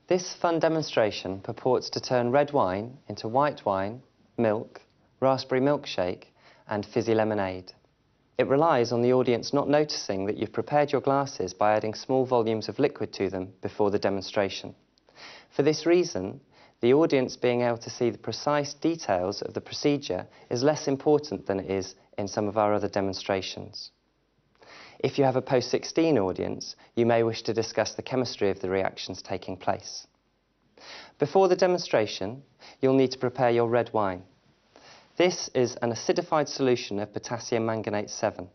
This fun demonstration purports to turn red wine into white wine, milk, raspberry milkshake and fizzy lemonade. It relies on the audience not noticing that you've prepared your glasses by adding small volumes of liquid to them before the demonstration. For this reason, the audience being able to see the precise details of the procedure is less important than it is in some of our other demonstrations. If you have a post-16 audience, you may wish to discuss the chemistry of the reactions taking place. Before the demonstration, you'll need to prepare your red wine. This is an acidified solution of potassium manganate 7.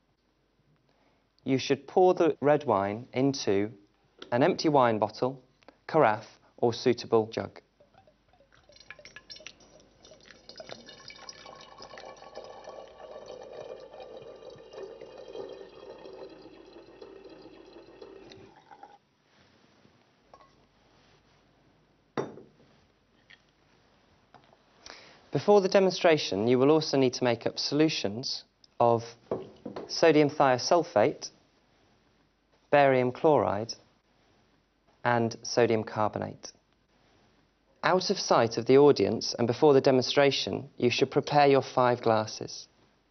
You should pour the red wine into an empty wine bottle, carafe or suitable jug. Before the demonstration, you will also need to make up solutions of sodium thiosulfate, barium chloride and sodium carbonate. Out of sight of the audience and before the demonstration, you should prepare your 5 glasses.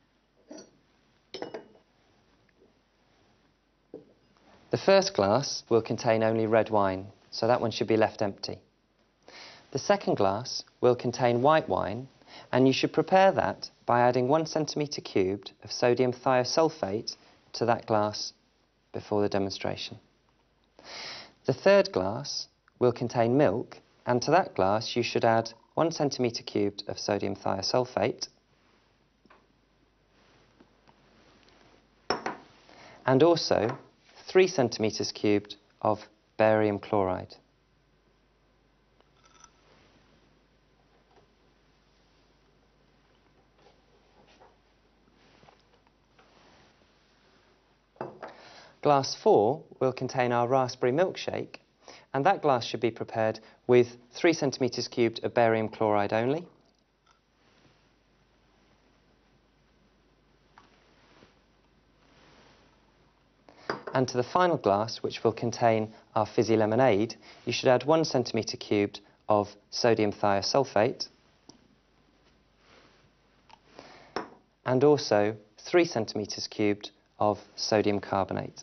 The first glass will contain only red wine, so that one should be left empty. The second glass will contain white wine, and you should prepare that by adding 1 centimetre cubed of sodium thiosulfate to that glass before the demonstration. The third glass will contain milk, and to that glass you should add 1 centimetre cubed of sodium thiosulfate and also 3 centimetres cubed of barium chloride. Glass 4 will contain our raspberry milkshake, and that glass should be prepared with 3 centimetres cubed of barium chloride only. And to the final glass, which will contain our fizzy lemonade, you should add 1 centimetre cubed of sodium thiosulfate and also 3 centimetres cubed of sodium carbonate.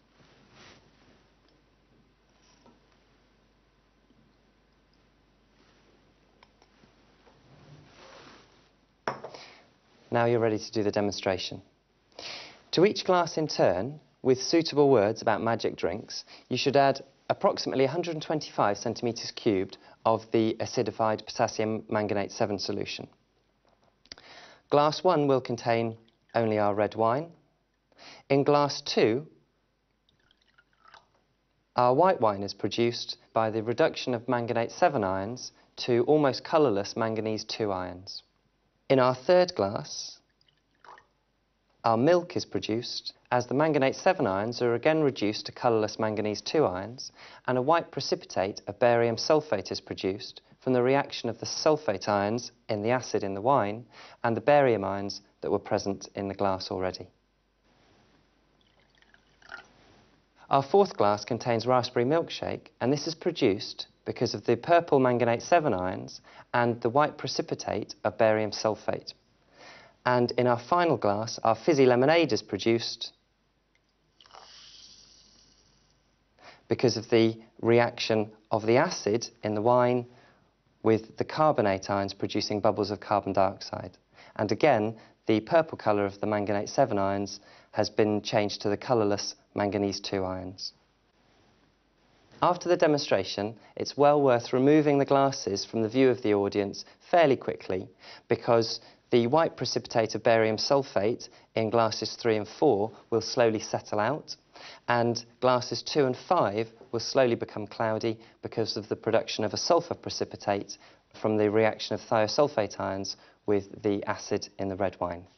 Now you're ready to do the demonstration. To each glass in turn, with suitable words about magic drinks, you should add approximately 125 centimetres cubed of the acidified potassium manganate 7 solution. Glass 1 will contain only our red wine. In glass 2, our white wine is produced by the reduction of manganate 7 ions to almost colourless manganese 2 ions. In our third glass, our milk is produced as the manganate 7 ions are again reduced to colourless manganese 2 ions, and a white precipitate of barium sulfate is produced from the reaction of the sulfate ions in the acid in the wine and the barium ions that were present in the glass already. Our fourth glass contains raspberry milkshake, and this is produced because of the purple manganate 7 ions and the white precipitate of barium sulfate. And in our final glass, our fizzy lemonade is produced because of the reaction of the acid in the wine with the carbonate ions producing bubbles of carbon dioxide. And again, the purple colour of the manganate 7 ions has been changed to the colourless manganese 2 ions. After the demonstration, it's well worth removing the glasses from the view of the audience fairly quickly, because the white precipitate of barium sulfate in glasses 3 and 4 will slowly settle out, and glasses 2 and 5 will slowly become cloudy because of the production of a sulfur precipitate from the reaction of thiosulfate ions with the acid in the red wine.